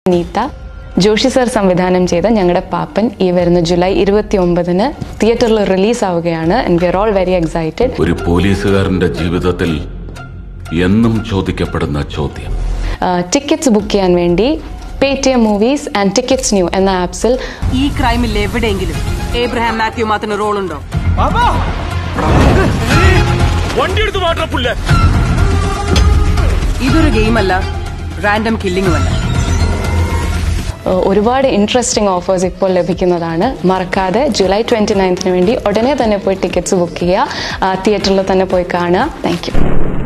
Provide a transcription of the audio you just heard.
Neetha Joshi sir സംവിധാനം ചെയ്ത ഞങ്ങളുടെ പാപ്പൻ ഈ വരുന്ന ജൂലൈ 29-ന് തിയേറ്ററിൽ റിലീസ് ആവുകയാണ്. And we are all very excited. ഒരു പോലീസുകാരന്റെ ജീവിതത്തിൽ എന്നും ചോദിക്കപ്പെടുന്ന ചോദ്യം. ടിക്കറ്റ്സ് ബുക്ക് ചെയ്യാൻ വേണ്ടി Paytm movies and tickets new എന്ന ആപ്സിൽ ഈ ക്രൈമിൽ എവിടെയെങ്കിലും ഏബ്രഹാം മാത്യു മാത്രം റോൾ ഉണ്ടോ? ഇതൊരു ഗെയിമല്ല, റാൻഡം കില്ലിംഗുമല്ല. ഒരുപാട് ഇൻട്രസ്റ്റിംഗ് ഓഫേഴ്സ് ഇപ്പോൾ ലഭിക്കുന്നതാണ്. മറക്കാതെ ജൂലൈ 29-ന് വേണ്ടി ഉടനെ തന്നെ പോയി ടിക്കറ്റ്സ് ബുക്ക് ചെയ്യുക. തിയേറ്ററിൽ തന്നെ പോയി കാണുക. Thank U.